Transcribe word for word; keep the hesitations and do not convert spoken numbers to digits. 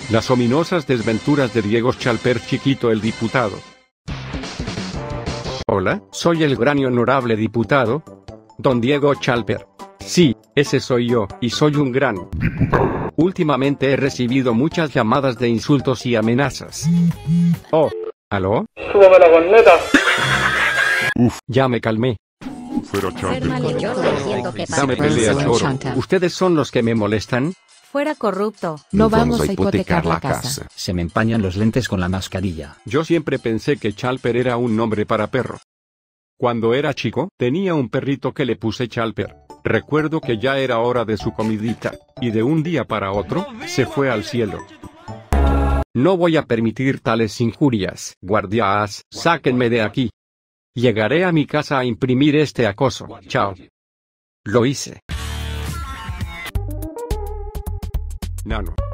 Las ominosas desventuras de Diego Chalper Chiquito el diputado. Hola, soy el gran y honorable diputado, don Diego Chalper. Sí, ese soy yo, y soy un gran diputado. Últimamente he recibido muchas llamadas de insultos y amenazas. Oh, ¿aló? ¡Súbame la corneta! Uf, ya me calmé. Fuera Chalper. Dame pelea, choro. ¿Ustedes son los que me molestan? Fuera corrupto. No vamos a hipotecar la casa. Se me empañan los lentes con la mascarilla. Yo siempre pensé que Chalper era un nombre para perro. Cuando era chico, tenía un perrito que le puse Chalper. Recuerdo que ya era hora de su comidita, y de un día para otro, se fue al cielo. No voy a permitir tales injurias. Guardias, sáquenme de aquí. Llegaré a mi casa a imprimir este acoso. Chao. Lo hice. Nano.